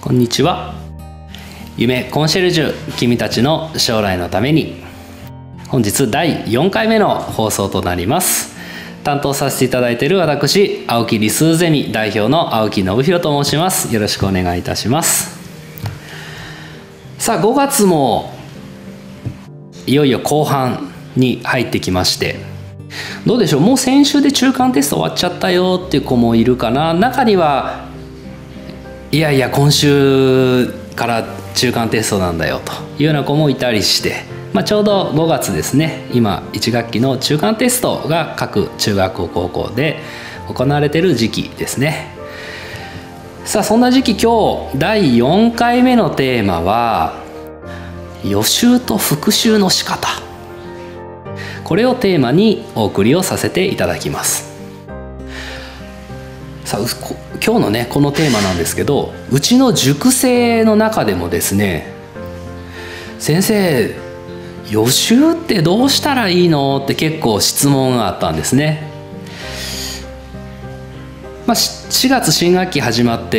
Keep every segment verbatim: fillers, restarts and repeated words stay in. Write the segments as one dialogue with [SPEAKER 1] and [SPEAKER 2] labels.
[SPEAKER 1] こんにちは。夢コンシェルジュ、君たちの将来のために、本日だいよんかいめの放送となります。担当させていただいている私、青木理数ゼミ代表の青木信弘と申します。よろしくお願いいたします。さあごがつもいよいよ後半に入ってきまして、どうでしょう、もう先週で中間テスト終わっちゃったよっていう子もいるかな。中にはいやいや今週から中間テストなんだよというような子もいたりして、まあ、ちょうどごがつですね、今いちがっきの中間テストが各中学校高校で行われている時期ですね。さあそんな時期、今日だいよんかいめのテーマは予習と復習の仕方、これをテーマにお送りをさせていただきます。さあ今日のねこのテーマなんですけど、うちの塾生の中でもですね、先生予習ってどうしたらいいのって結構質問があったんですね。まあ、しがつ新学期始まって、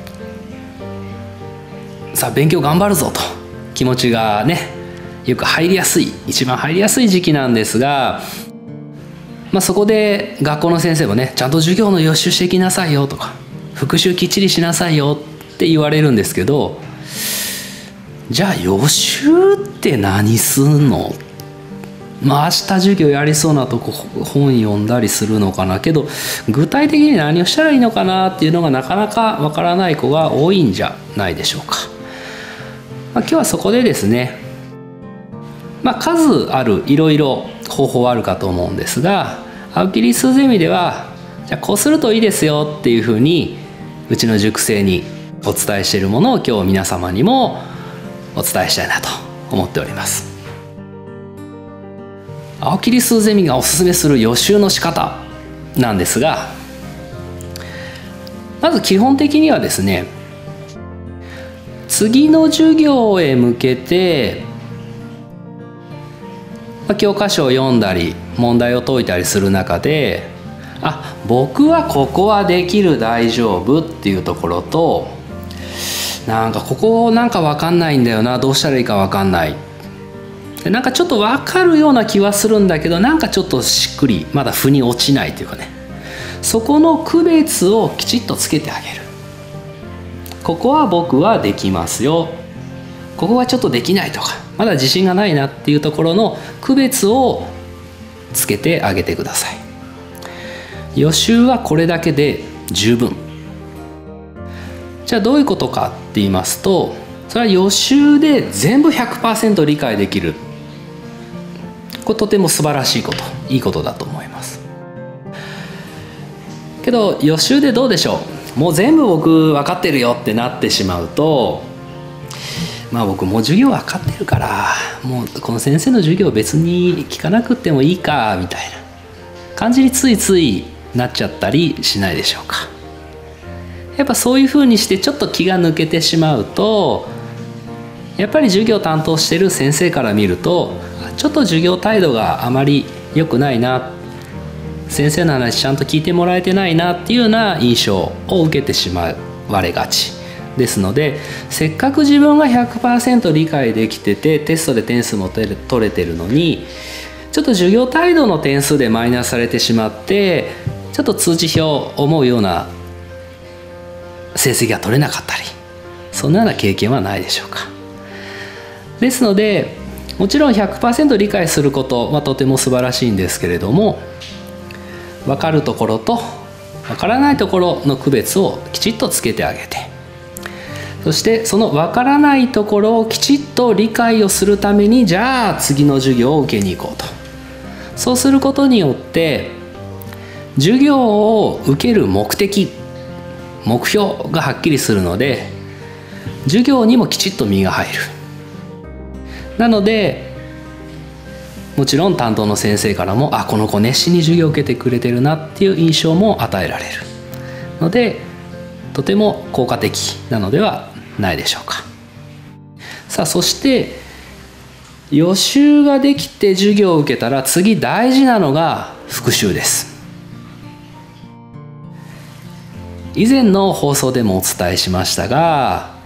[SPEAKER 1] さあ勉強頑張るぞと気持ちがねよく入りやすい、一番入りやすい時期なんですが、まあ、そこで学校の先生もね、ちゃんと授業の予習していきなさいよとか、復習きっちりしなさいよって言われるんですけど、じゃあ予習って何すんの？まあ明日授業やりそうなとこ本読んだりするのかな、けど具体的に何をしたらいいのかなっていうのがなかなかわからない子が多いんじゃないでしょうか。まあ、今日はそこでですね、まあ、数あるいろいろ方法はあるかと思うんですが、青木理数ゼミではじゃあこうするといいですよっていうふうにうちの塾生にお伝えしているものを今日皆様にもお伝えしたいなと思っております。青木理数ゼミがおすすめする予習の仕方なんですが、まず基本的にはですね、次の授業へ向けて教科書を読んだり問題を解いたりする中で、あ、僕はここはできる、大丈夫っていうところと、なんかここなんか分かんないんだよな、どうしたらいいか分かんない、でなんかちょっと分かるような気はするんだけど、なんかちょっとしっくりまだ腑に落ちないというかね、そこの区別をきちっとつけてあげる。ここは僕はできますよ、ここはちょっとできないとか、まだ自信がないなっていうところの区別をつけてあげてください。予習はこれだけで十分。じゃあどういうことかって言いますと、それは予習で全部 ひゃくパーセント 理解できる、これとても素晴らしいこと、いいことだと思います。けど予習でどうでしょう、もう全部僕分かってるよってなってしまうと、まあ僕もう授業分かってるから、もうこの先生の授業別に聞かなくてもいいかみたいな感じについついなっちゃったりしないでしょうか。やっぱそういうふうにしてちょっと気が抜けてしまうと、やっぱり授業担当してる先生から見ると、ちょっと授業態度があまり良くないな、先生の話ちゃんと聞いてもらえてないなっていうような印象を受けてしまわれがちですので、せっかく自分が ひゃくパーセント 理解できててテストで点数も取れてるのに、ちょっと授業態度の点数でマイナスされてしまって、ちょっと通知表思うような成績が取れなかったり、そんなような経験はないでしょうか。ですのでもちろん ひゃくパーセント 理解することはとても素晴らしいんですけれども、分かるところと分からないところの区別をきちっとつけてあげて、そしてその分からないところをきちっと理解をするために、じゃあ次の授業を受けに行こうと。そうすることによって授業を受ける目的、目標がはっきりするので、授業にもきちっと身が入る。なのでもちろん担当の先生からも、あ、この子熱心に授業を受けてくれてるなっていう印象も与えられるので、とても効果的なのではないでしょうか。さあそして予習ができて授業を受けたら、次大事なのが復習です。以前の放送でもお伝えしましたが、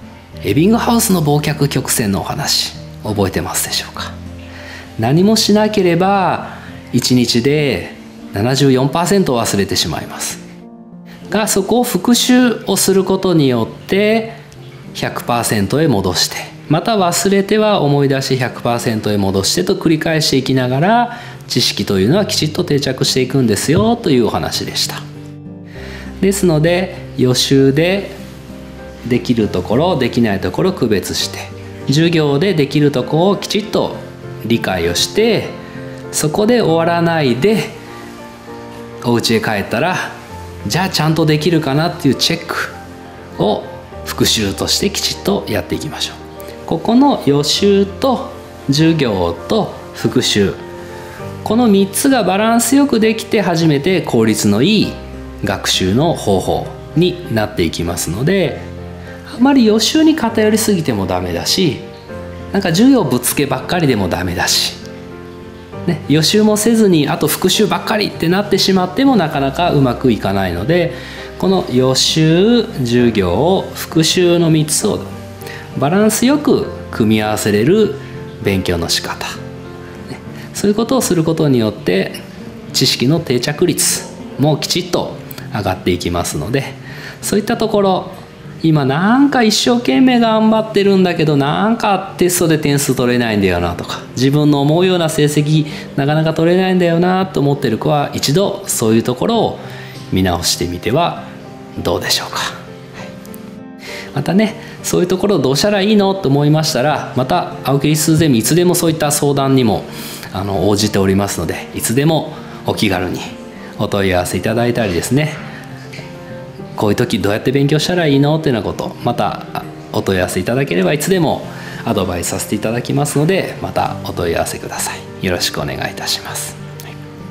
[SPEAKER 1] エビングハウスの忘却曲線のお話覚えてますでしょうか。何もしなければいちにちで ななじゅうよんパーセント 忘れてしまいますが、そこを復習をすることによって ひゃくパーセント へ戻して、また忘れては思い出し ひゃくパーセント へ戻してと繰り返していきながら、知識というのはきちっと定着していくんですよというお話でした。ですので予習でできるところできないところを区別して、授業でできるところをきちっと理解をして、そこで終わらないでお家へ帰ったら、じゃあちゃんとできるかなっていうチェックを復習としてきちっとやっていきましょう。ここの予習と授業と復習、このみっつがバランスよくできて初めて効率のいい学習の方法になっていきますので、あまり予習に偏りすぎてもダメだし、なんか授業ぶつけばっかりでもダメだし、ね、予習もせずにあと復習ばっかりってなってしまってもなかなかうまくいかないので、この予習、授業、復習のみっつをバランスよく組み合わせれる勉強の仕方、ね、そういうことをすることによって知識の定着率もきちっと上がっていきますので、そういったところ、今なんか一生懸命頑張ってるんだけど、なんかテストで点数取れないんだよなとか、自分の思うような成績なかなか取れないんだよなと思ってる子は、一度そういうところを見直してみてはどうでしょうか。またね、そういうところをどうしたらいいのと思いましたら、また青木理数ゼミいつでもそういった相談にもあの応じておりますので、いつでもお気軽にお問い合わせいただいたりですね、こういう時どうやって勉強したらいいのっていうようなこと、またお問い合わせいただければいつでもアドバイスさせていただきますので、またお問い合わせください。よろしくお願いいたします。はい、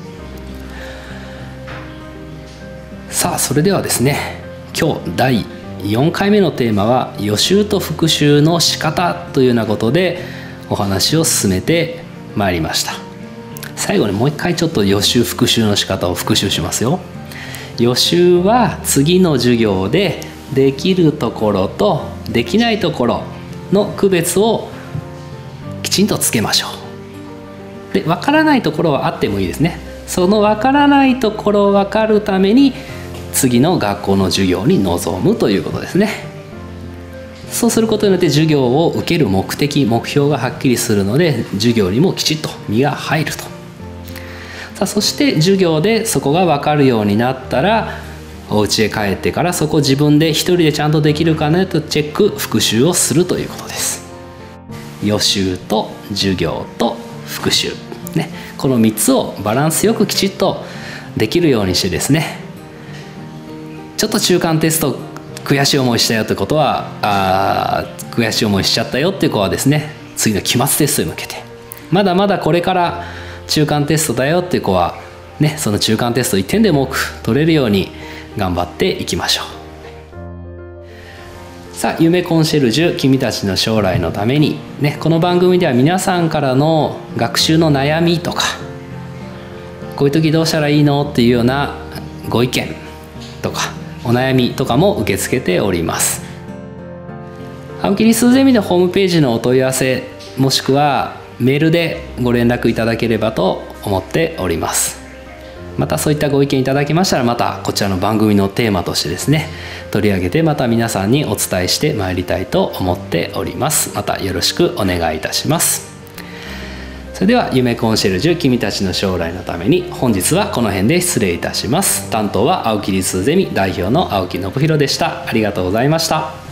[SPEAKER 1] さあそれではですね、今日だいよんかいめのテーマは予習と復習の仕方というようなことでお話を進めてまいりました。最後にもう一回ちょっと予習復習の仕方を復習しますよ。予習は次の授業でできるところとできないところの区別をきちんとつけましょう。で、分からないところはあってもいいですね。その分からないところを分かるために次の学校の授業に臨むということですね。そうすることによって授業を受ける目的、目標がはっきりするので、授業にもきちっと身が入ると。さあそして授業でそこが分かるようになったら、お家へ帰ってからそこを自分で一人でちゃんとできるかなとチェック復習をするということです。予習と授業と復習、ね、このみっつをバランスよくきちっとできるようにしてですね、ちょっと中間テスト悔しい思いしたよということは、あ悔しい思いしちゃったよっていう子はですね、次の期末テストに向けて、まだまだこれから中間テストだよっていう子はね、その中間テストいってんでも多く取れるように頑張っていきましょう。さあ、夢コンシェルジュ、君たちの将来のために、ね、この番組では皆さんからの学習の悩みとか、こういう時どうしたらいいのっていうようなご意見とかお悩みとかも受け付けております。青木理数ゼミのホームページのお問い合わせ、もしくはメールでご連絡いただければと思っております。またそういったご意見いただけましたら、またこちらの番組のテーマとしてですね、取り上げてまた皆さんにお伝えしてまいりたいと思っております。またよろしくお願いいたします。それでは夢コンシェルジュ、君たちの将来のために、本日はこの辺で失礼いたします。担当は青木理数ゼミ代表の青木信弘でした。ありがとうございました。